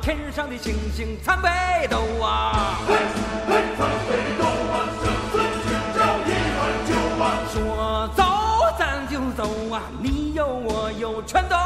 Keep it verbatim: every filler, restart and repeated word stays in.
天上的星星参北斗啊， 嘿，嘿，参北斗啊，生死寻找一碗酒啊。 说走咱就走啊，你有我有全都